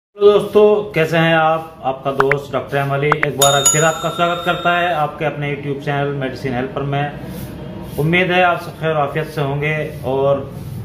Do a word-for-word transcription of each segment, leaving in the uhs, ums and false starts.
Hello दोस्तों, कैसे हैं आप। आपका दोस्त डॉक्टर एम अली एक बार फिर आपका स्वागत करता है आपके अपने यूट्यूब चैनल मेडिसिन हेल्पर में। उम्मीद है आप सब खैर आफियत से होंगे। और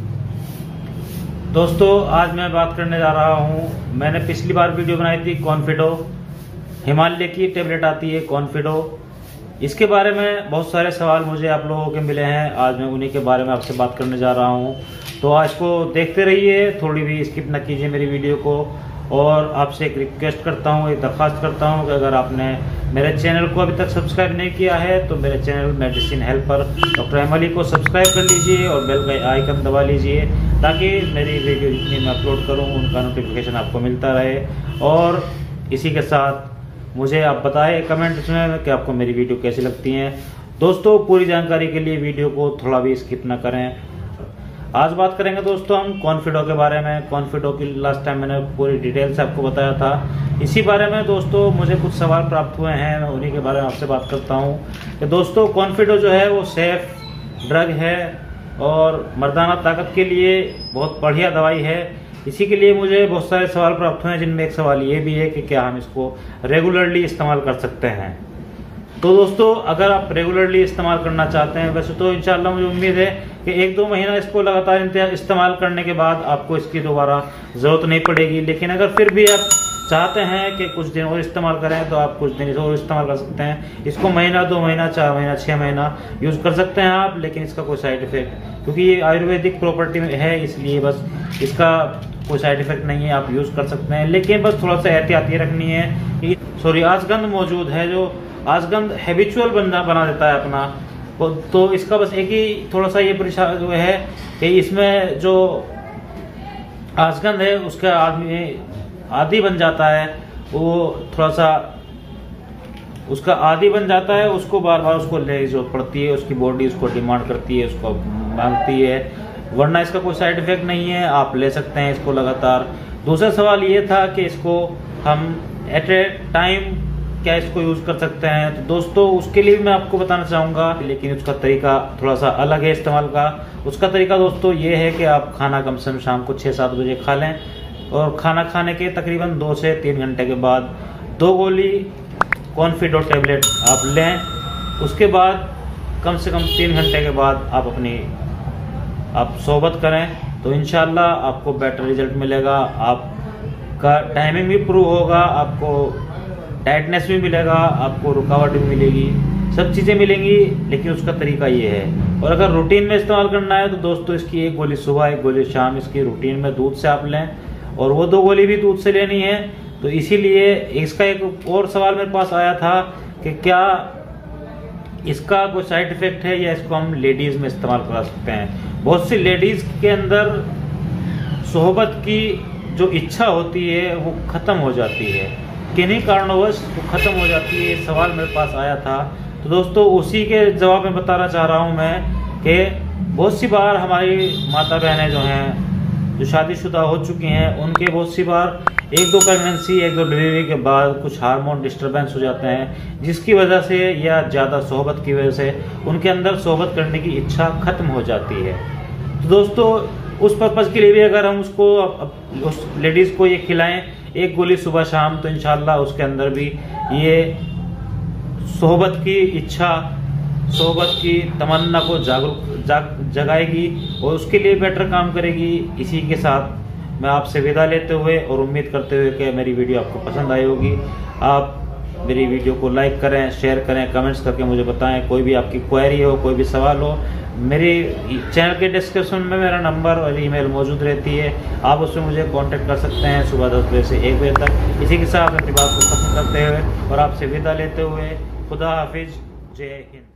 दोस्तों, आज मैं बात करने जा रहा हूं, मैंने पिछली बार वीडियो बनाई थी कॉन्फिडो, हिमालय की टेबलेट आती है कॉन्फिडो। इसके बारे में बहुत सारे सवाल मुझे आप लोगों के मिले हैं, आज मैं उन्हीं के बारे में आपसे बात करने जा रहा हूं। तो आज को देखते रहिए, थोड़ी भी स्किप न कीजिए मेरी वीडियो को। और आपसे एक रिक्वेस्ट करता हूं, एक दरख्वास्त करता हूं कि अगर आपने मेरे चैनल को अभी तक सब्सक्राइब नहीं किया है तो मेरे channel medicine helper doctor M Ali को सब्सक्राइब कर लीजिए और बेल का आइकन दबा लीजिए, ताकि मेरी वीडियो जितनी मैं अपलोड करूं उनका नोटिफिकेशन आपको मिलता रहे। और इसी के साथ मुझे आप बताएं कमेंट्स में कि आपको मेरी वीडियो कैसी लगती हैं। दोस्तों, पूरी जानकारी के लिए वीडियो को थोड़ा भी स्किप ना करें। आज बात करेंगे दोस्तों हम कॉन्फिडो के बारे में। कॉन्फिडो की लास्ट टाइम मैंने पूरी डिटेल से आपको बताया था। इसी बारे में दोस्तों मुझे कुछ सवाल प्राप्त हुए हैं, मैं उन्हीं के बारे में आपसे बात करता हूं कि दोस्तों कॉन्फिडो जो है वो सेफ ड्रग है और मर्दाना ताकत के लिए बहुत बढ़िया दवाई है। इसी के लिए मुझे बहुत सारे सवाल प्राप्त हुए हैं, जिनमें एक सवाल ये भी है कि क्या हम इसको रेगुलरली इस्तेमाल कर सकते हैं। तो दोस्तों, अगर आप रेगुलरली इस्तेमाल करना चाहते हैं, वैसे तो इंशाल्लाह मुझे उम्मीद है कि एक दो महीना इसको लगातार इस्तेमाल करने के बाद आपको इसकी दोबारा ज़रूरत नहीं पड़ेगी। लेकिन अगर फिर भी आप चाहते हैं कि कुछ दिन और इस्तेमाल करें तो आप कुछ दिन और इस्तेमाल कर सकते हैं। इसको महीना, दो महीना, चार महीना, छः महीना यूज़ कर सकते हैं आप। लेकिन इसका कोई साइड इफेक्ट, क्योंकि ये आयुर्वेदिक प्रॉपर्टी में है, इसलिए बस इसका कोई साइड इफेक्ट नहीं है, आप यूज़ कर सकते हैं। लेकिन बस थोड़ा सा एहतियाती रखनी है कि सॉरी आजगंद मौजूद है, जो आजगंद हैबिचुअल बना बना देता है अपना। तो इसका बस एक ही थोड़ा सा ये परेशान जो है कि इसमें जो आजगंद है उसका आदमी आदी बन जाता है, वो थोड़ा सा उसका आदी बन जाता है, उसको बार बार उसको लेने की जरूरत पड़ती है, उसकी बॉडी उसको डिमांड करती है, उसको मांगती है। वरना इसका कोई साइड इफेक्ट नहीं है, आप ले सकते हैं इसको लगातार। दूसरा सवाल ये था कि इसको हम एट ए टाइम क्या इसको यूज कर सकते हैं। तो दोस्तों उसके लिए भी मैं आपको बताना चाहूँगा, लेकिन उसका तरीका थोड़ा सा अलग है इस्तेमाल का। उसका तरीका दोस्तों ये है कि आप खाना कम से कम शाम को छः सात बजे खा लें, और खाना खाने के तकरीबन दो से तीन घंटे के बाद दो गोली कॉन्फिडो टेबलेट आप लें। उसके बाद कम से कम तीन घंटे के बाद आप अपनी आप सोबत करें, तो इंशाल्लाह आपको बेटर रिजल्ट मिलेगा। आपका टाइमिंग भी प्रूव होगा, आपको टाइटनेस भी मिलेगा, आपको रुकावट भी मिलेगी, सब चीज़ें मिलेंगी। लेकिन उसका तरीका ये है। और अगर रूटीन में इस्तेमाल करना है तो दोस्तों इसकी एक गोली सुबह, एक गोली शाम, इसकी रूटीन में दूध से आप लें, और वो दो गोली भी दूध से लेनी है। तो इसीलिए इसका एक और सवाल मेरे पास आया था कि क्या इसका कोई साइड इफेक्ट है या इसको हम लेडीज़ में इस्तेमाल करा सकते हैं। बहुत सी लेडीज़ के अंदर सोहबत की जो इच्छा होती है वो ख़त्म हो जाती है, किन्हीं कारणवश वो ख़त्म हो जाती है। सवाल मेरे पास आया था, तो दोस्तों उसी के जवाब में बताना चाह रहा हूँ मैं कि बहुत सी बार हमारी माता बहनें जो हैं, जो शादीशुदा हो चुकी हैं, उनके बहुत सी बार एक दो प्रेगनेंसी, एक दो डिलीवरी के बाद कुछ हार्मोन डिस्टर्बेंस हो जाते हैं, जिसकी वजह से या ज़्यादा सोहबत की वजह से उनके अंदर सोहबत करने की इच्छा ख़त्म हो जाती है। तो दोस्तों उस पर्पज़ के लिए भी अगर हम उसको उस लेडीज़ को ये खिलाएं एक गोली सुबह शाम, तो इंशाल्लाह उसके अंदर भी ये सोहबत की इच्छा, सोहबत की तमन्ना को जागरूक जाग जगाएगी और उसके लिए बेटर काम करेगी। इसी के साथ मैं आपसे विदा लेते हुए और उम्मीद करते हुए कि मेरी वीडियो आपको पसंद आई होगी, आप मेरी वीडियो को लाइक करें, शेयर करें, कमेंट्स करके मुझे बताएं। कोई भी आपकी क्वेरी हो, कोई भी सवाल हो, मेरे चैनल के डिस्क्रिप्शन में मेरा नंबर और ईमेल मौजूद रहती है, आप उसमें मुझे कांटेक्ट कर सकते हैं सुबह दस बजे से एक बजे तक। इसी के साथ अपनी बात को खत्म करते हुए और आपसे विदा लेते हुए खुदा हाफिज, जय हिंद।